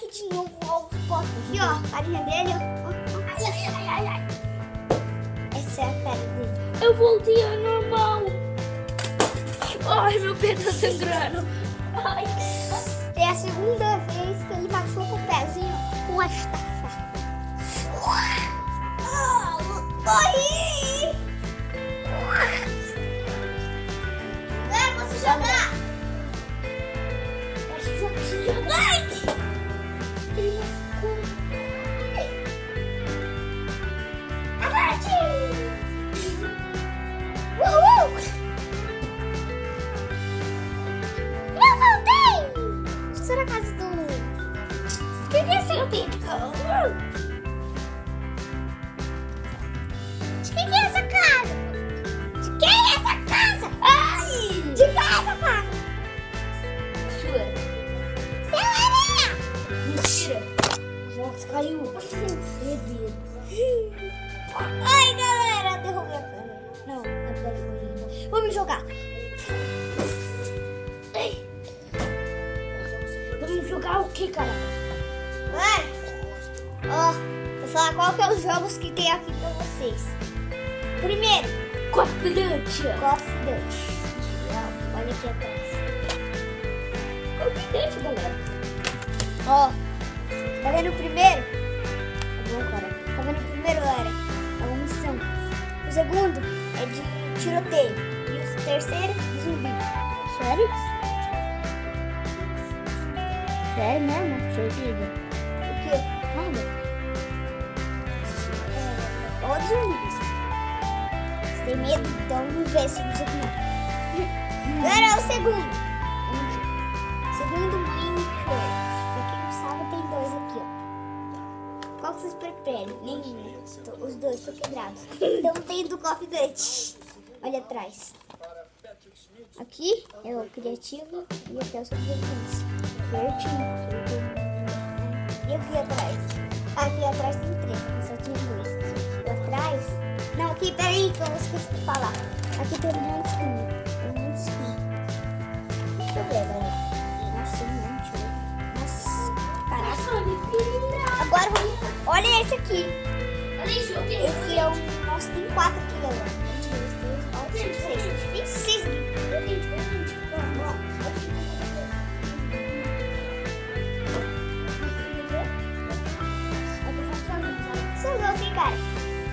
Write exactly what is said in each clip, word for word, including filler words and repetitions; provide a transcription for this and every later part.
aqui de novo os potes. Aqui, ó, a carinha dele, ó. Ai, ai, ai, ai, ai. Essa é a cara dele. Eu voltei ao normal. Ai, meu pé tá sangrando. Ai. É a segunda vez que ele machuca o pezinho com a estafa. Ah, morri! Vai, você jogar! Deixa eu jogar, deixa eu jogar. Vai! Ele machucou. Avante! Uhul! Eu voltei! Estou na casa do... O que é esse pico? De quem é essa casa? De quem é essa casa? Ai! De quem é essa casa? Sua. Não é minha! Mentira. Nossa, caiu. Meu Deus. Ai, galera, derrubei a câmera. Não, a câmera foi... Vamos jogar. Ei. Vamos jogar o que, cara? Mano, ó, vou falar qual que é os jogos que tem aqui pra vocês. Primeiro, Call of Duty. Call of Duty. Ó, olha aqui atrás. Call of Duty, galera. Ó, tá vendo o primeiro? Tá bom, cara. Tá vendo o primeiro, galera? É uma missão. O segundo é de tiroteio. E o terceiro, de zumbi. Sério? Sério mesmo? Certeza? O quê? Nada. É, ó, de zumbi. Você tem medo? Então vamos ver se você não. Agora é o segundo. Segundo Minecraft. Pra quem não sabe, tem dois aqui, ó. Qual que vocês preferem? Nenhum, né? Tô- Os dois estão quebrados. Então tem do Call of Duty. Olha atrás. Aqui é o criativo e aqui é o sobrevivência. Certinho. E aqui atrás? Aqui atrás tem três, mas só tinha dois. E atrás... Não, aqui, peraí, que eu esqueci de falar. Aqui tem um monte de skin. Tem um monte de skin. Deixa eu ver, galera. Nossa, um monte. Nossa, caraca. Agora vamos... Olha esse aqui. Olha isso, o que? Esse é um... Nossa, tem quatro aqui, galera. Um, dois, três, quatro, cinco, seis. Tem seis aqui. Você é louco, hein, cara?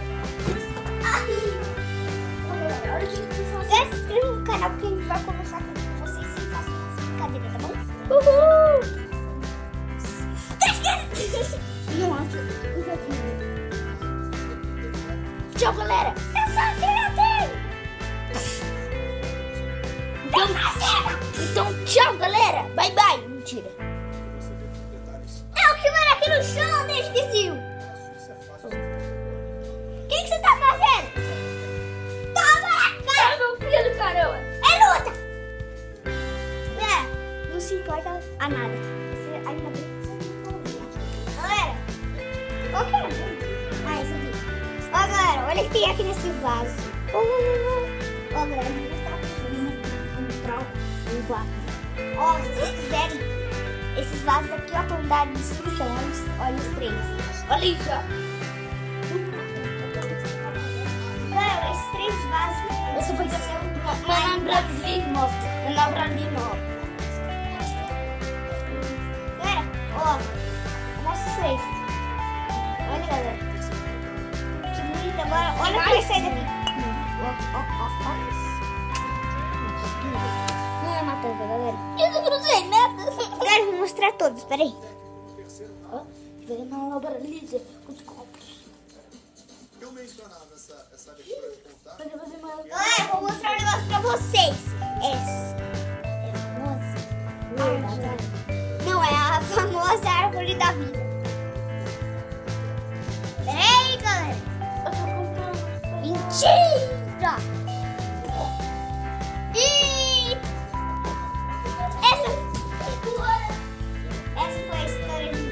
Já se inscreva no canal porque a gente vai conversar com vocês sem fazer essa brincadeira, tá bom? Uhul! Não acho. Tchau, galera. Eu sou a filha dele! Então, então, tchau, galera. Bye, bye. Mentira. É o que mora aqui no chão, né? Esqueci. O que, que você tá fazendo? Toma na cara! Ai, meu filho, caramba. É luta! É, não se importa a nada. Você ainda bem que você não tá. Galera, qual que é? Ah, esse aqui. Ó, galera, olha o que tem aqui nesse vaso. Ó, ó, ó. Ó, galera, eu vou mostrar pra vocês. Vou mostrar um vaso. Ó, se vocês quiserem, esses vasos aqui, ó, estão na descrição. Olha os, olha os três. Olha isso, ó. Galera, esses três vasos. Você foi ser um manabradismo. Manabradismo. Galera, ó, mostra os três. Olha, galera. Que bonito. Agora, olha o que vai sair daqui. Ó, ó, ó, ó. Não é uma tampa, galera. Eu não cruzei nada. Galera, vou mostrar todos, peraí. Ó, veio manabradismo com os copos. Eu mencionava essa, essa abertura de contato. Pode fazer mais. Galera, vou mostrar um negócio pra vocês. Essa é a famosa árvore da vida. Não, é a famosa árvore da vida. Peraí, galera. Eu tô comprando. Mentira! E essa, essa foi a história de...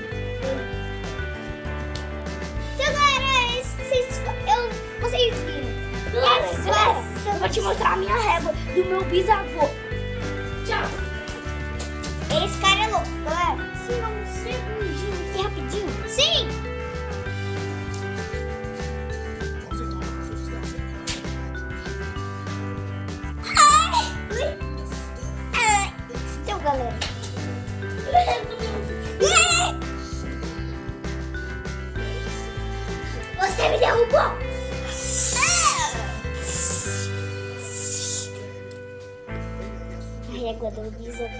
Então, galera, vocês, eu, vocês viram. Galera, Essa galera, foi- eu vou te mostrar a minha régua do meu bisavô. Tchau. Esse cara é louco, galera. Se não, um segundinho. derrubou. A régua do bisavô.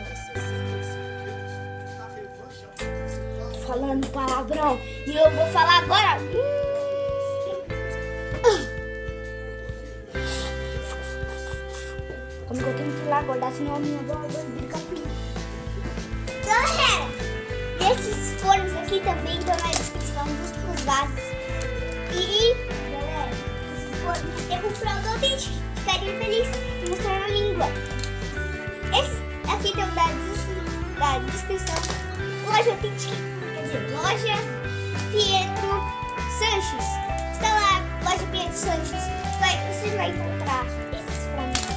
Tô falando palavrão. E eu vou falar agora. Como que eu tenho que ir lá acordar, senão a minha avó vai brincar comigo. Galera, esses fornos aqui também estão na descrição junto com os vasos. E, galera, esses fornos eu comprei o autêntico. Ficaria feliz de mostrar a língua. Esse aqui tem o da, des- da descrição. Loja autêntica. Quer dizer, loja Pietro Sanches. Está lá, loja Pietro Sanches. Vai, você vai encontrar esses fornos.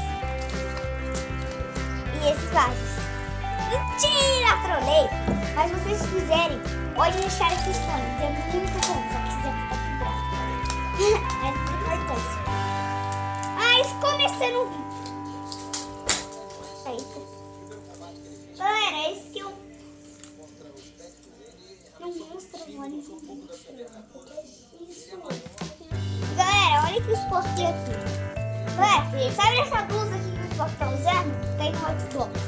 E esses vasos. Mentira, trolei! Mas se vocês quiserem, pode deixar aqui os fones. É muito bom, só que esse aqui tá quebrado. É de importância. Mas começando o vídeo. Eita. Galera, esse que eu não mostro o fone. Galera, olha que os postinhos aqui. Galera, sabe essa blusa aqui que os postos estão usando? Tem no Xbox.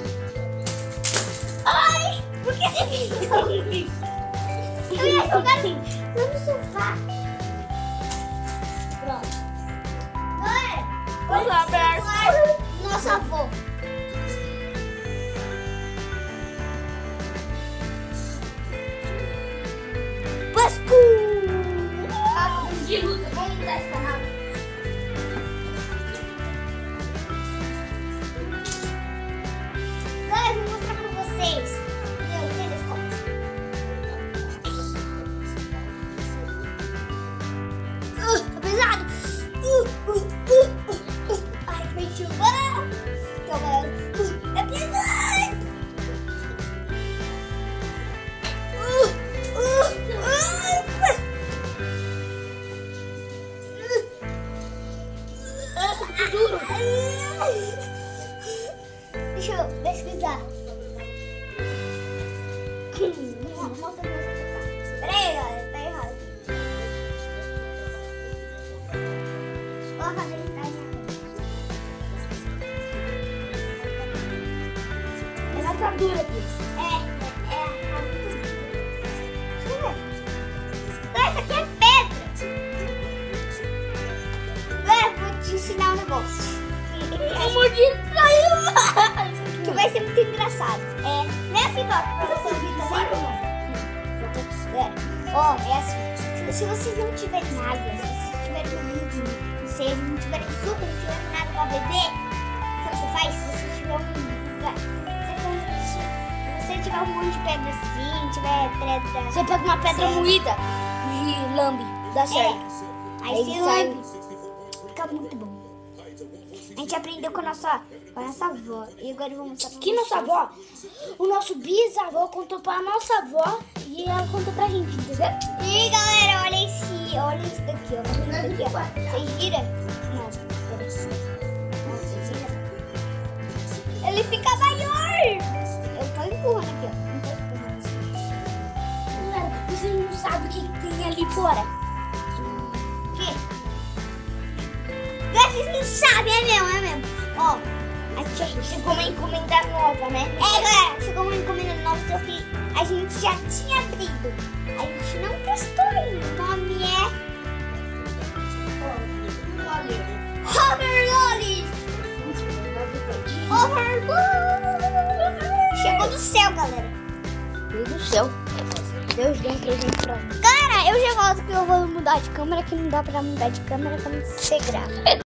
Ai, por que você pintou? Eu ia jogar assim, lá no sofá. Pronto. Galera, Vamos lá, Berto. nosso avô. Pascu! Ah, de luta, vamos mudar esse canal. Galera, eu vou mostrar pra vocês. Meu telescópio. Uh, tá pesado. Uh, uh, uh, uh, uh. Ai, que meio chuva. Então, galera, uh, é pesado. Uh, uh, uh. Nossa, que duro. Deixa eu pesquisar. Não, mostra pra você. Peraí, galera, tá errado. Ó, cadê ele? Tá errado. É na atadura aqui. É, é, é. Tá muito duro. Deixa eu ver. Galera, isso aqui é pedra. Galera, vou te ensinar um negócio. Eu mordi e saiu. Que vai ser muito engraçado. É, né, pipoca? Pra você ouvir também ou não? Galera, ó, é assim. Se vocês não tiverem água, se vocês tiverem comida, se vocês não tiverem suco, não tiverem nada pra beber, o que você faz? Se você tiver um lugar, se você tiver um monte de pedra assim, tiver pedra... Você pega uma pedra Certo. moída e lambe. Dá certo. É, aí Aí você ele sai. lambe. Fica muito bom. A gente aprendeu com a nossa, com a nossa avó. E agora eu vou mostrar pra Que nossa vocês. avó, o nosso bisavô contou pra nossa avó e ela contou pra gente, entendeu? E galera, olha esse, olha isso daqui, ó. Olha isso daqui, ó. Vocês viram? Não, peraí. Não, vocês viram? Ele fica maior. Eu tô empurrando aqui, ó. Não tô empurrando. Galera, vocês não sabem o que tem ali fora. O quê? Vocês não sabem, é mesmo, é mesmo. Ó, aqui, ó. Chegou uma encomenda nova, né? É, galera, chegou uma encomenda nova, só que a gente já tinha abrido. A gente não testou ainda. O nome é Hover Lolly. Hover Lolly. Chegou do céu, galera. Meu Deus do céu. Deus deu um presente pra mim. Cara, eu já volto que eu vou mudar de câmera, que não dá pra mudar de câmera quando você grava.